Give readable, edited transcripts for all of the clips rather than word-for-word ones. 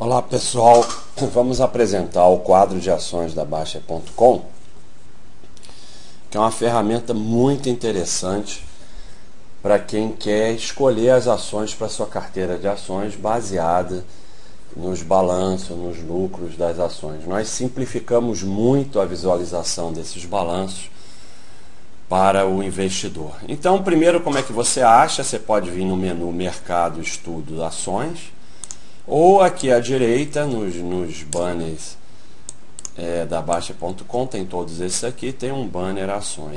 Olá pessoal, vamos apresentar o quadro de ações da Baixa.com, que é uma ferramenta muito interessante para quem quer escolher as ações para sua carteira de ações baseada nos balanços, nos lucros das ações. Nós simplificamos muito a visualização desses balanços para o investidor. Então, primeiro, como é que você acha? Você pode vir no menu Mercado, Estudo, Ações, ou aqui à direita, nos banners da Baixa.com, tem todos esses aqui, tem um banner Ações.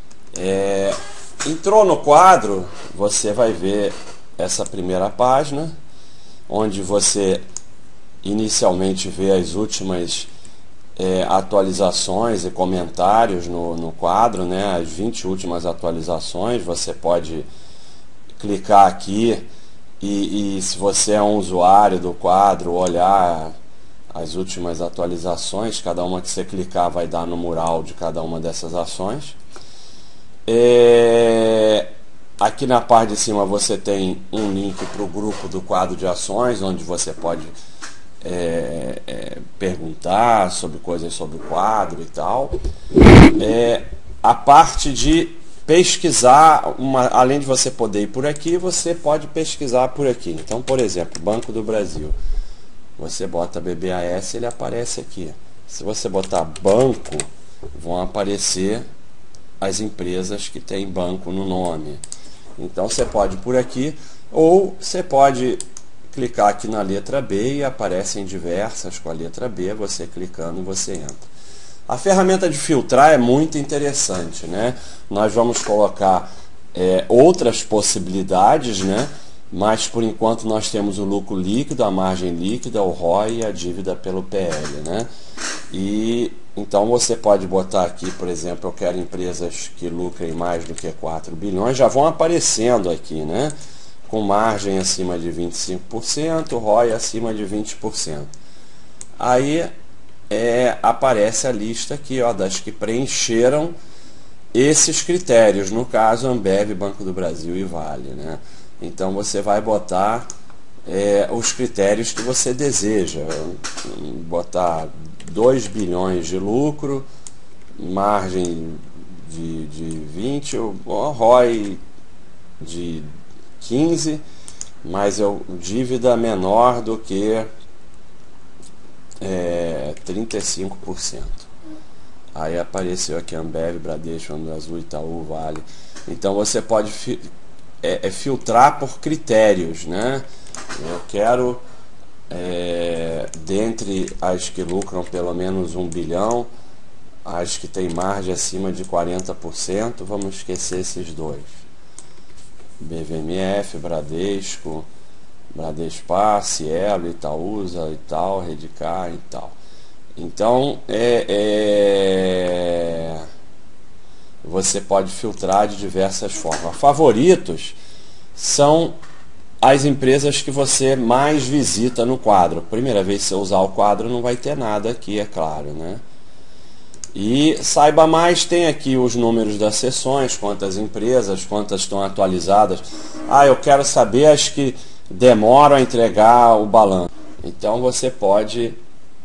Entrou no quadro, você vai ver essa primeira página, onde você inicialmente vê as últimas atualizações e comentários no quadro, né? As 20 últimas atualizações. Você pode clicar aqui e se você é um usuário do quadro, olhar as últimas atualizações. Cada uma que você clicar vai dar no mural de cada uma dessas ações. Aqui na parte de cima você tem um link para o grupo do quadro de ações, onde você pode perguntar sobre coisas sobre o quadro e tal. A parte de pesquisar, além de você poder ir por aqui, você pode pesquisar por aqui. Então, por exemplo, Banco do Brasil, você bota BBAS, ele aparece aqui. Se você botar banco, vão aparecer as empresas que têm banco no nome. Então você pode ir por aqui, ou você pode clicar aqui na letra B e aparecem diversas com a letra B. Você clicando, você entra. A ferramenta de filtrar é muito interessante, né? Nós vamos colocar outras possibilidades, né? Mas por enquanto nós temos o lucro líquido, a margem líquida, o ROI e a dívida pelo PL, né? E então você pode botar aqui, por exemplo, eu quero empresas que lucrem mais do que 4 bilhões, já vão aparecendo aqui, né? Com margem acima de 25%, ROI acima de 20%. Aí aparece a lista aqui, ó, das que preencheram esses critérios, no caso Ambev, Banco do Brasil e Vale, né? Então você vai botar os critérios que você deseja, botar 2 bilhões de lucro, margem de 20, ROI de 15, mas dívida menor do que 35%. Aí apareceu aqui Ambev, Bradesco, Azul, Itaú, Vale. Então você pode filtrar por critérios, né? Eu quero dentre as que lucram pelo menos 1 bilhão, as que têm margem acima de 40%, vamos esquecer esses dois. BVMF, Bradesco, Bradespar, Cielo, Itaúsa e tal, Redcar e tal. Então você pode filtrar de diversas formas. Favoritos são as empresas que você mais visita no quadro. Primeira vez que você usar o quadro não vai ter nada aqui, é claro, né? E saiba mais, tem aqui os números das sessões, quantas empresas, quantas estão atualizadas. Eu quero saber as que demoram a entregar o balanço. Então você pode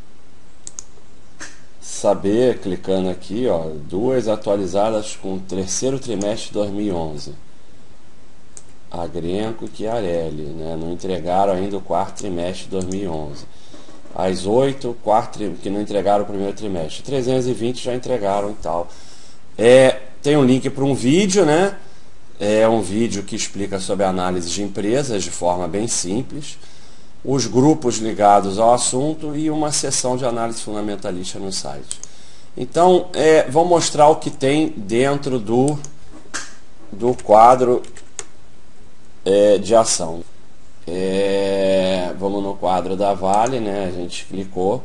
saber, clicando aqui, ó, 2 atualizadas com o terceiro trimestre de 2011. A Grenco e Chiarelli, né? Não entregaram ainda o quarto trimestre de 2011. As 8 que não entregaram o primeiro trimestre. 320 já entregaram e tal. Tem um link para um vídeo, né? É um vídeo que explica sobre a análise de empresas de forma bem simples, os grupos ligados ao assunto e uma seção de análise fundamentalista no site. Então, vou mostrar o que tem dentro do quadro de ação. Vamos no quadro da Vale, né? A gente clicou.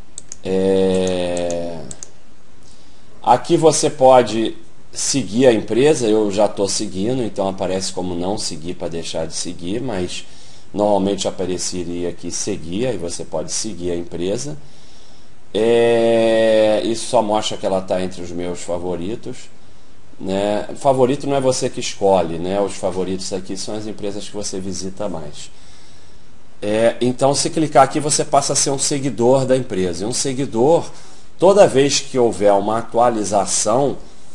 Aqui você pode seguir a empresa. Eu já estou seguindo, então aparece como não seguir para deixar de seguir, mas normalmente apareceria aqui seguir, aí você pode seguir a empresa. Isso só mostra que ela está entre os meus favoritos, né? Favorito não é você que escolhe, né? Os favoritos aqui são as empresas que você visita mais. Então, se clicar aqui, você passa a ser um seguidor da empresa. E um seguidor, toda vez que houver uma atualização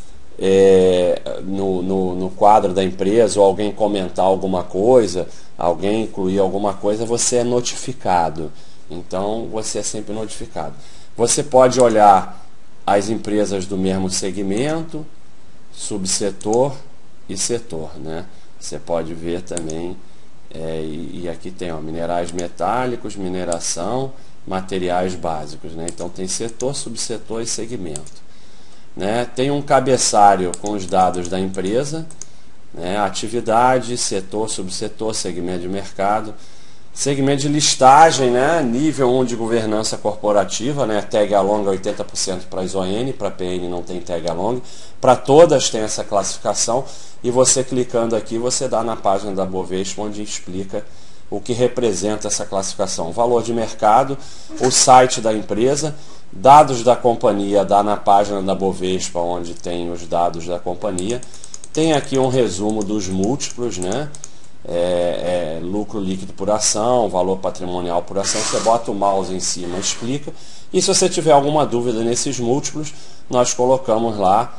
no quadro da empresa, ou alguém comentar alguma coisa, alguém incluir alguma coisa, você é notificado. Então, você é sempre notificado. Você pode olhar as empresas do mesmo segmento, subsetor e setor, né? Você pode ver também, e aqui tem minerais metálicos, mineração, materiais básicos, né? Então tem setor, subsetor e segmento, né? Tem um cabeçalho com os dados da empresa, né? Atividade, setor, subsetor, segmento de mercado, segmento de listagem, né? Nível 1 de governança corporativa, né? Tag along 80% para ISON, para PN não tem tag along, para todas tem essa classificação, e você clicando aqui, você dá na página da Bovespa, onde explica o que representa essa classificação. Valor de mercado, o site da empresa, dados da companhia, dá na página da Bovespa, onde tem os dados da companhia. Tem aqui um resumo dos múltiplos, né? Lucro líquido por ação, valor patrimonial por ação. Você bota o mouse em cima, explica. E se você tiver alguma dúvida nesses múltiplos, nós colocamos lá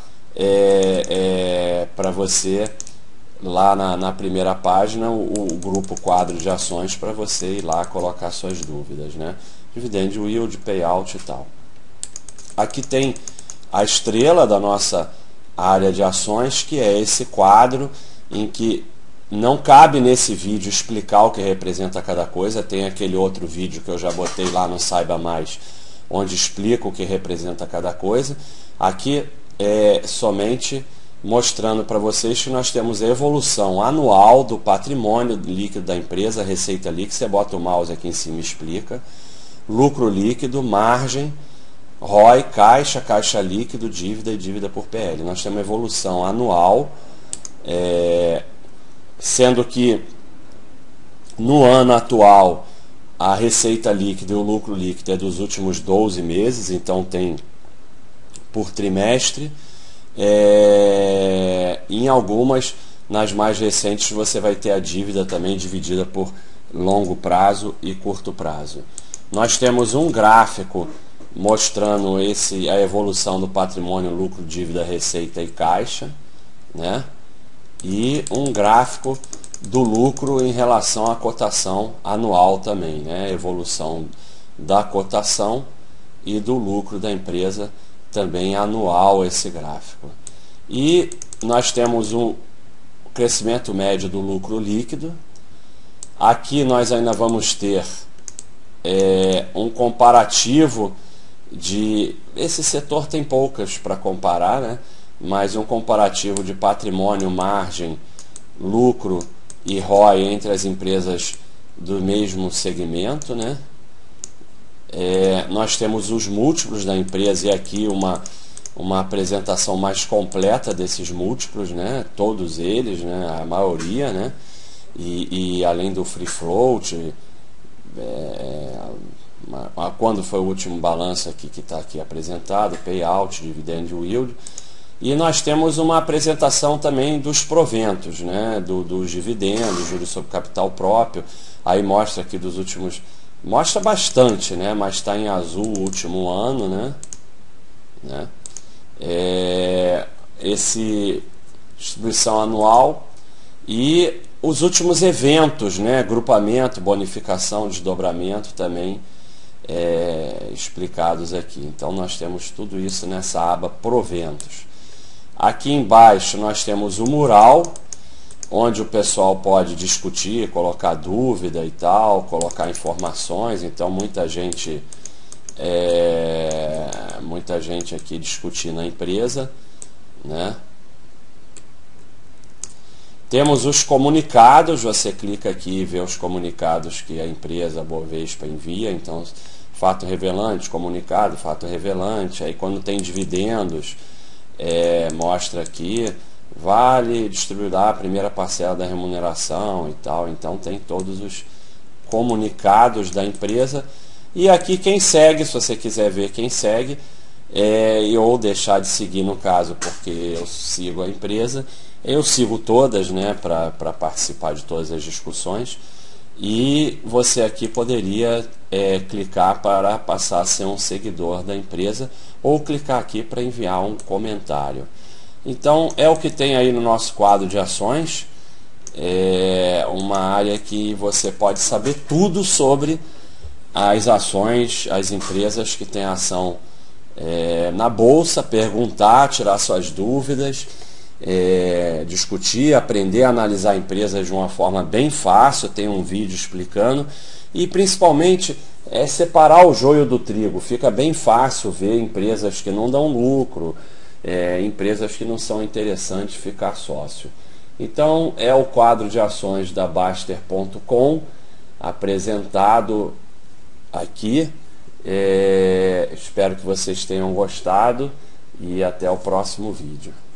para você, lá na primeira página, o grupo quadro de ações, para você ir lá colocar suas dúvidas, né? Dividend yield, payout e tal. Aqui tem a estrela da nossa área de ações, que é esse quadro em que não cabe nesse vídeo explicar o que representa cada coisa. Tem aquele outro vídeo que eu já botei lá no Saiba Mais, onde explica o que representa cada coisa. Aqui é somente mostrando para vocês que nós temos a evolução anual do patrimônio líquido da empresa, receita líquida. Você bota o mouse aqui em cima e explica. Lucro líquido, margem, ROI, caixa, caixa líquido, dívida e dívida por PL. Nós temos uma evolução anual, sendo que no ano atual a receita líquida e o lucro líquido é dos últimos 12 meses, então tem por trimestre. Em algumas, nas mais recentes, você vai ter a dívida também dividida por longo prazo e curto prazo. Nós temos um gráfico mostrando a evolução do patrimônio, lucro, dívida, receita e caixa, né? E um gráfico do lucro em relação à cotação anual também, né? Evolução da cotação e do lucro da empresa também anual, esse gráfico. E nós temos um crescimento médio do lucro líquido. Aqui nós ainda vamos ter um comparativo de... Esse setor tem poucas para comparar, né? Mas um comparativo de patrimônio, margem, lucro e ROI entre as empresas do mesmo segmento, né? Nós temos os múltiplos da empresa, e aqui uma apresentação mais completa desses múltiplos, né? Todos eles, né? A maioria, né? E além do free float, quando foi o último balanço aqui que está aqui apresentado, payout, dividend yield. E nós temos uma apresentação também dos proventos, né? Dos dividendos, juros sobre capital próprio. Aí mostra aqui dos últimos... Mostra bastante, né? Mas está em azul o último ano, né? Esse distribuição anual e os últimos eventos, né? Grupamento, bonificação, desdobramento também explicados aqui. Então nós temos tudo isso nessa aba proventos. Aqui embaixo nós temos o mural, onde o pessoal pode discutir, colocar dúvida e tal, colocar informações. Então muita gente aqui discutindo a empresa, né? Temos os comunicados. Você clica aqui e vê os comunicados que a empresa Bovespa envia. Então, fato revelante, comunicado, fato revelante. Aí quando tem dividendos, mostra aqui, vale distribuirá a primeira parcela da remuneração e tal. Então tem todos os comunicados da empresa. E aqui quem segue, se você quiser ver quem segue, ou deixar de seguir, no caso, porque eu sigo a empresa, eu sigo todas, né, para participar de todas as discussões. e você aqui poderia clicar para passar a ser um seguidor da empresa, ou clicar aqui para enviar um comentário. Então é o que tem aí no nosso quadro de ações. É uma área que você pode saber tudo sobre as ações, as empresas que têm ação na bolsa, perguntar, tirar suas dúvidas, discutir, aprender a analisar empresas de uma forma bem fácil. Tem um vídeo explicando, e principalmente separar o joio do trigo. Fica bem fácil ver empresas que não dão lucro, empresas que não são interessantes ficar sócio. Então é o quadro de ações da Baster.com apresentado aqui. Espero que vocês tenham gostado e até o próximo vídeo.